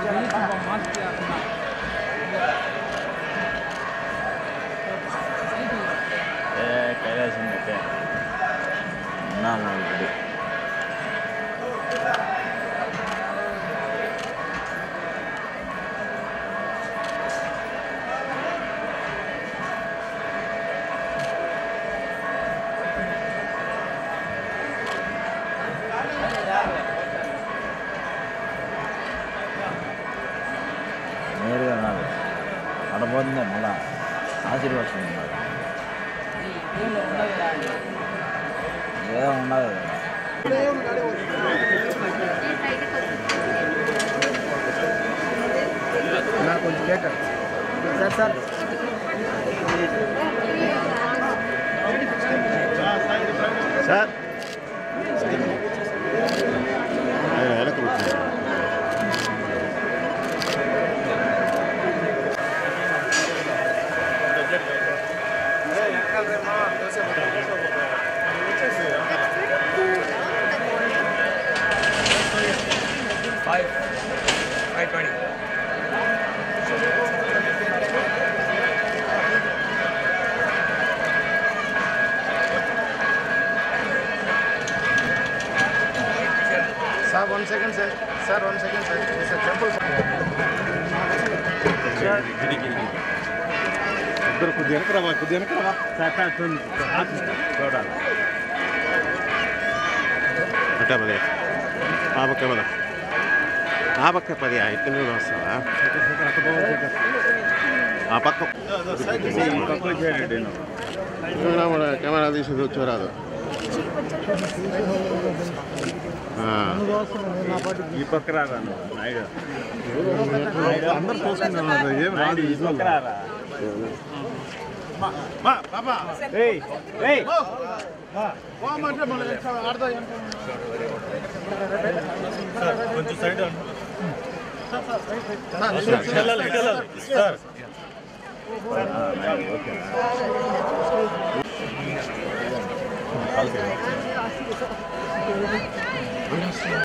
కైలాసం ఉన్నాము ఇప్పుడు నేరుగా నాడు అడబోతుందే మళ్ళా ఆశీర్వచనం ఏదో ఉండదు కొంచెం late sir sir Sir, 1 second, sir. Sir, 1 second, sir. It's a temple. ఇద్దరు కొద్ది వెనకరావా చూడాలి అంటే పదే ఆ పక్క పద ఆ పక్క పది ఇక్కడ నుండి వస్తావా ఆ పక్క కెమెరా తీసేది వచ్చారాదు ఈ పక్క రారా నాయుడు అందరు చూసుకుంటున్నారు ఏం రాదు ఈ పక్క రారా కొంచెం సైడ్ సార్